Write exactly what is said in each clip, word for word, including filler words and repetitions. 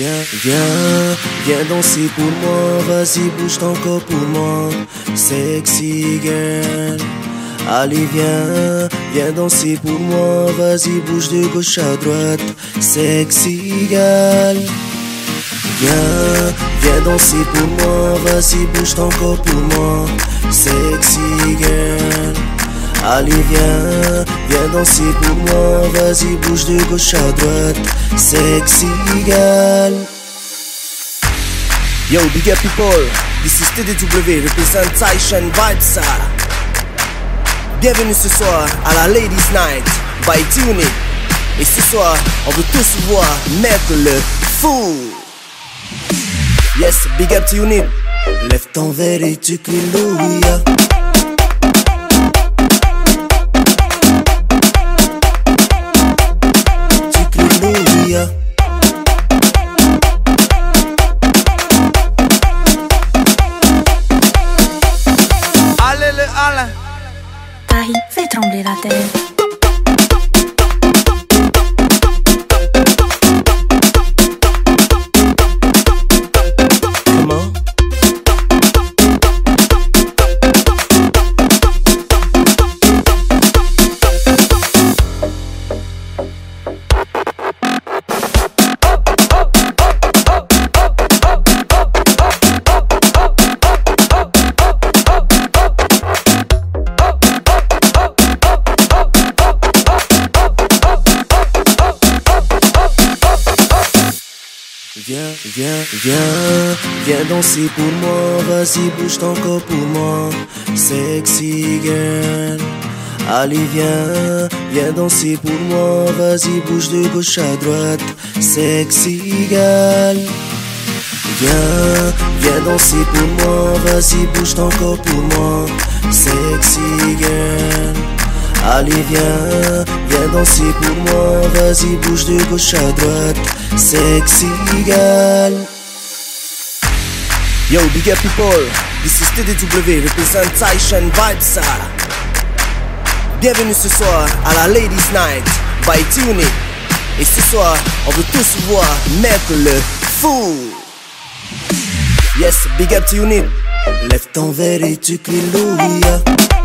Viens, viens, viens danser pour moi. Vas-y, bouge ton corps pour moi. Sexy girl. Allez, viens, viens danser pour moi. Vas-y, bouge de gauche à droite. Sexy girl. Viens, viens danser pour moi. Vas-y, bouge ton corps pour moi. Sexy girl. Allez, viens, viens danser pour moi. Vas-y, bouge de gauche à droite. Sexy girl. Yo, big up people, this is T D W, represent chaîne vibes. Bienvenue ce soir à la Ladies Night by Tune. Et ce soir, on veut tous voir mettre le fou. Yes, big up Tune. Lève ton verre et tu cries Louia. Allez le Alain. Paris fait trembler la terre. Comment? Viens, viens, viens, viens danser pour moi. Vas-y, bouge ton corps pour moi. Sexy girl. Allez, viens, viens danser pour moi. Vas-y, bouge de gauche à droite. Sexy girl. Viens, viens danser pour moi. Vas-y, bouge ton corps pour moi. Sexy girl. Allez, viens, viens danser pour moi. Vas-y, bouge de gauche à droite. Sexy girl. Yo, big up people, this is T D W, represent chaîne vibes. Bienvenue ce soir à la Ladies Night by Tune. Et ce soir, on veut tous voir mettre le fou. Yes, big up Tune. Lève ton verre et tu cries Louia.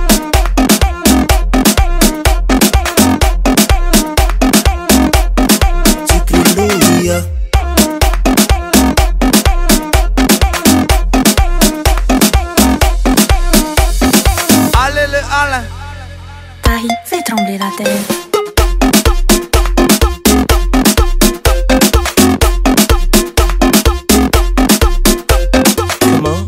Allez le Alain. Paris fait trembler la terre. Comment?